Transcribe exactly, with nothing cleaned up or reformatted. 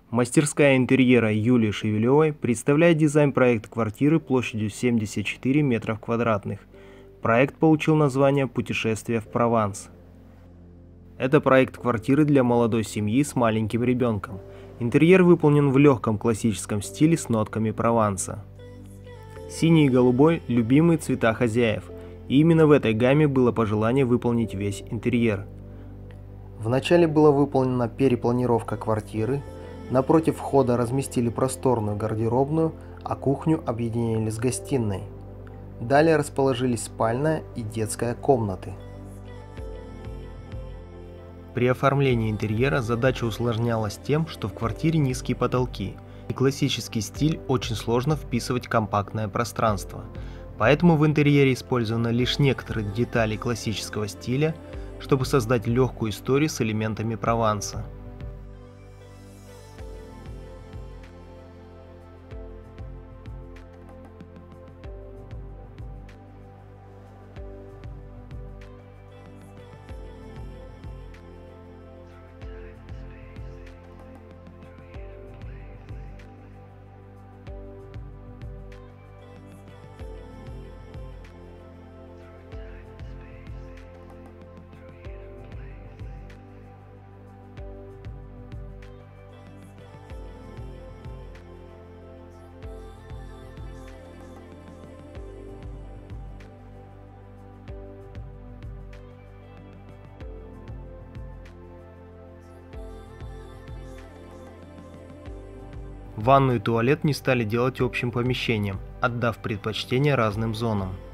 Мастерская интерьера Юлии Шевелевой представляет дизайн-проект квартиры площадью семьдесят четыре метров квадратных. Проект получил название «Путешествие в Прованс». Это проект квартиры для молодой семьи с маленьким ребенком. Интерьер выполнен в легком классическом стиле с нотками Прованса. Синий и голубой – любимые цвета хозяев, и именно в этой гамме было пожелание выполнить весь интерьер. Вначале была выполнена перепланировка квартиры. Напротив входа разместили просторную гардеробную, а кухню объединили с гостиной. Далее расположились спальная и детская комнаты. При оформлении интерьера задача усложнялась тем, что в квартире низкие потолки, и классический стиль очень сложно вписывать в компактное пространство. Поэтому в интерьере использованы лишь некоторые детали классического стиля, чтобы создать легкую историю с элементами Прованса. Ванну и туалет не стали делать общим помещением, отдав предпочтение разным зонам.